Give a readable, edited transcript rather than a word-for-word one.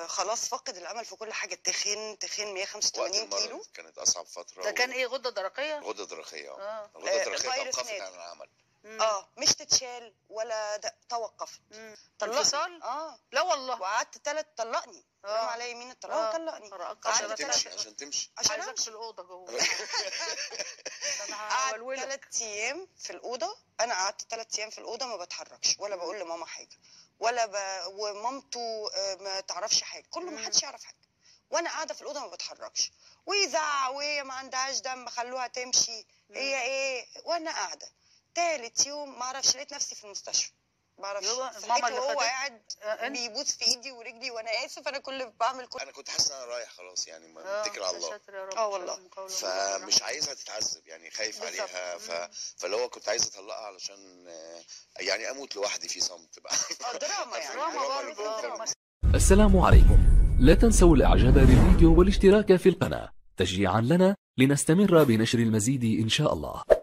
خلاص فقد الامل في كل حاجه. تخين 185 كيلو. كانت اصعب فتره. ده كان ايه، غده درقيه؟ غده درقيه غده درقيه توقفت عن العمل. مش تتشال ولا توقفت. انفصال؟ لا والله. وقعدت طلقني. رمى عليا يمين الطلاق وطلقني. عشان تمشي عشان عايزك في الاوضه جوه. قعدت 3 ايام في الاوضه. انا قعدت 3 ايام في الاوضه ما بتحركش ولا بقول لماما حاجه ومامته ما تعرفش حاجه، كله ما حدش يعرف حاجه، وانا قاعده في الاوضه ما بتحركش، ويزعق وهي ما عندهاش دم خلوها تمشي. هي ايه وانا قاعده. 3 يوم ما اعرفش لقيت نفسي في المستشفى. ما اعرفش ماما اللي هو قاعد بيبوس في ايدي ورجلي وانا اسف انا بعمل انا كنت حاسس ان انا رايح خلاص يعني متكل على الله. والله. فمش عايزها تتعذب يعني، خايف عليها. فاللي هو كنت عايز اطلقها علشان يعني اموت لوحدي في صمت بقى. دراما يعني. دراما. السلام عليكم. لا تنسوا الاعجاب بالفيديو والاشتراك في القناة تشجيعا لنا لنستمر بنشر المزيد ان شاء الله.